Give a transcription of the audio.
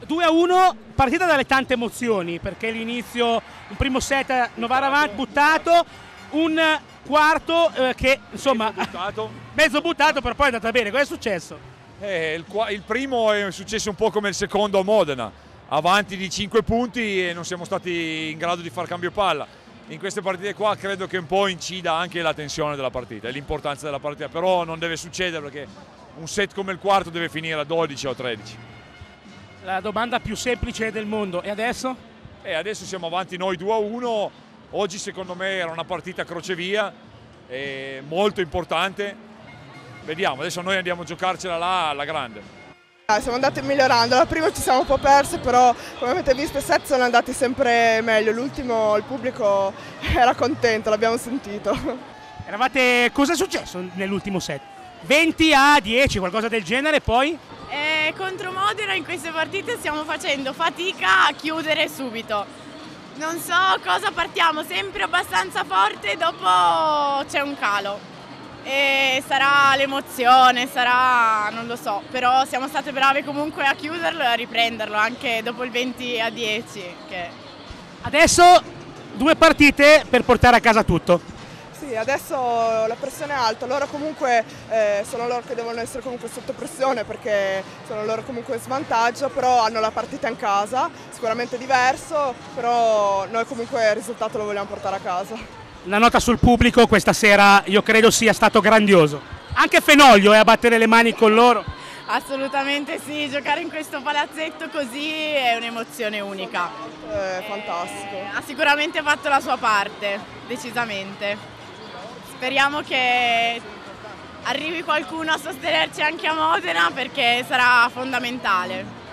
2-1, partita dalle tante emozioni, perché l'inizio, un primo set Novara avanti, buttato, un quarto che insomma mezzo buttato, però poi è andata bene. Cosa è successo? Il primo è successo un po' come il secondo a Modena, avanti di 5 punti e non siamo stati in grado di far cambio palla. In queste partite qua credo che un po' incida anche la tensione della partita e l'importanza della partita, però non deve succedere perché un set come il quarto deve finire a 12 o 13. La domanda più semplice del mondo, e adesso? Adesso siamo avanti noi 2-1, oggi secondo me era una partita crocevia, molto importante, vediamo, adesso noi andiamo a giocarcela là alla grande. Siamo andati migliorando, la prima ci siamo un po' persi, però come avete visto i set sono andati sempre meglio, l'ultimo il pubblico era contento, l'abbiamo sentito. Cosa è successo nell'ultimo set? 20-10, qualcosa del genere, poi? Contro Modena in queste partite stiamo facendo fatica a chiudere subito. Non so cosa partiamo, sempre abbastanza forte, dopo c'è un calo. E sarà l'emozione, non lo so, però siamo state brave comunque a chiuderlo e a riprenderlo anche dopo il 20-10. Adesso 2 partite per portare a casa tutto. Sì, adesso la pressione è alta, loro comunque sono loro che devono essere comunque sotto pressione perché sono loro comunque in svantaggio, però hanno la partita in casa, sicuramente diverso, però noi comunque il risultato lo vogliamo portare a casa. La nota sul pubblico questa sera io credo sia stato grandioso. Anche Fenoglio a battere le mani con loro. Assolutamente sì, giocare in questo palazzetto così è un'emozione unica. Fantastico. Ha sicuramente fatto la sua parte, decisamente. Speriamo che arrivi qualcuno a sostenerci anche a Modena perché sarà fondamentale.